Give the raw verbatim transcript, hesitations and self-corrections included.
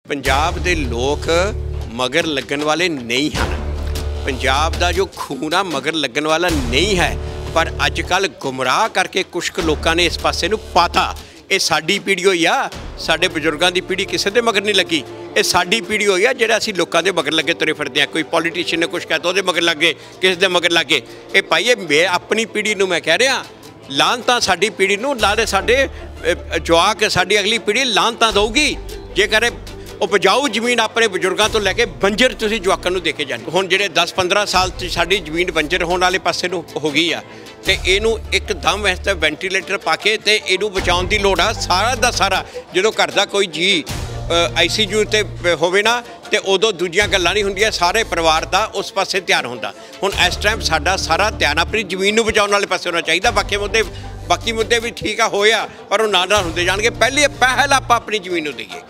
पंजाब दे लोग मगर लगन वाले नहीं हैं। पंजाब दा जो खून आ मगर लगन वाला नहीं है, पर अजकल गुमराह करके कुछ लोगों ने इस पासे नूं पाता। ये साडी पीढ़ी होई आ, साडे बजुर्गों की पीढ़ी किसी दे मगर नहीं लगी। ये साडी पीढ़ी होई आ जिहड़ा असीं लोकां दे मगर लगे तुरे फिरदे आ। कोई पॉलीटिशियन ने कुछ कहता उहदे मगर लग गए, किसी दे मगर लग गए। ये भाई मैं अपनी पीढ़ी नूं मैं कह रहा लानतां साडी पीढ़ी नूं लाले साडे जवाक साडी अगली पीढ़ी लानतां दऊगी जेकर उपजाऊ जमीन अपने बजुर्गों तो लैके बंजर तुसीं जवाकां नूं दे के जानी। हुण जिहड़े दस पंद्रह साल च साडी जमीन बंजर होने वाले पासे नूं हो गई आ ते इहनूं एकदम वास्ते वेंटीलेटर पा के ते इहनूं बचाउण दी लोड़ आ। सारा दा सारा जदों घर दा कोई जी आई सी यू ते होवे ना ते उदों दूजियां गल्लां नहीं हुंदियां, सारे परिवार दा उस पासे ध्यान हुंदा। हुण इस टाइम साडा सारा ध्यान अपनी जमीन नूं बचाउण वाले पासे होना चाहिए। बाकी मुद्दे बाकी मुद्दे भी ठीक आ होया पर वो नाल नाल हुंदे जाणगे। पहले पहल आपां अपनी जमीन नूं दईए।